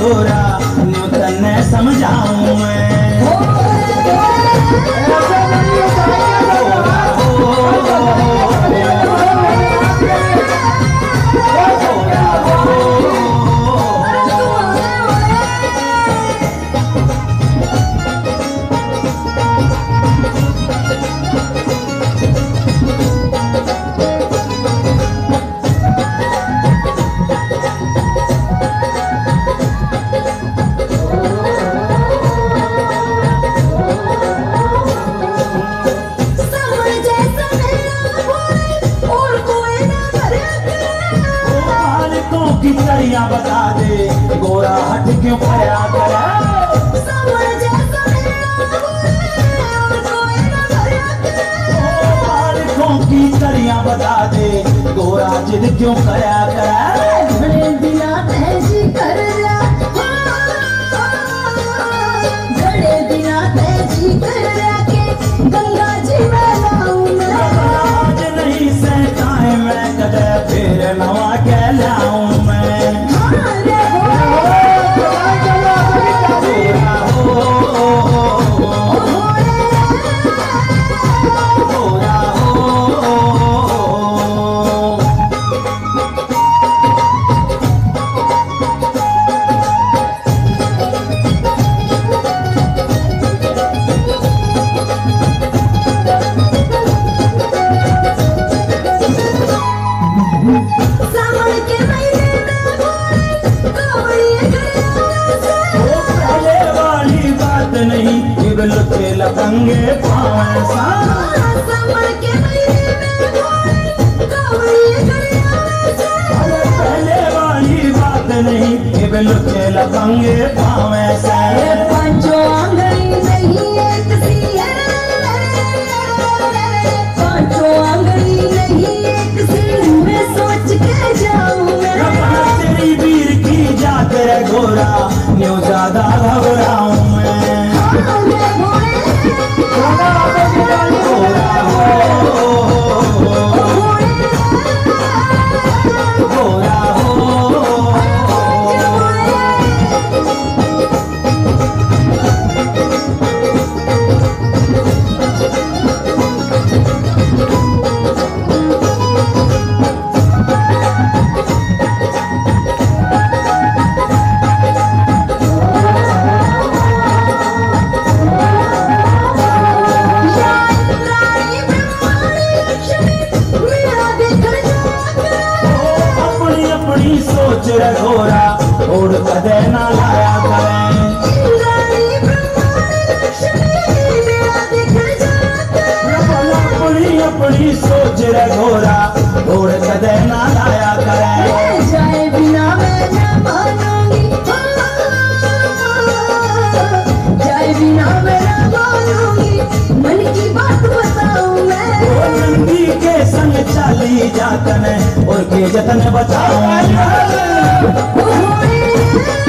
गोरा न्यू तन्ने समझाऊं मैं। बता दे गोरा हट क्यों पड़ा करे। बालकों की तरियां बता दे गोरा जिद क्यों करा करे। बिना तहजी कर रहा घड़े बिना तहजी कर रहा के गंगा जी में लाऊं मैं। आज नहीं सहता है मैं कदे फिर नवा कह लाऊं मैं। लुटे लफंगे पावे सा समर के महीने में कोई कवड़ी करिया से। अरे पहले वाली बात नहीं कि लुटे लफंगे पावे सा। पांचों आंगली नहीं एक सी है, पांचों आंगली नहीं एक सी मैं सोच के जाऊं मैं। तेरी वीर की जात रे गोरा न्यू ज्यादा घबराऊं मैं। सोच रे घोरा और कदे ना लाया करें। अपनी अपनी सोच रे घोरा और कदे ना लाया करें। जाए बिना मैं न मानूंगी, जाए बिना मैं न मानूंगी, मन की बात बताऊं मैं। नंदी के संग चली जातन और के जतन बताऊं।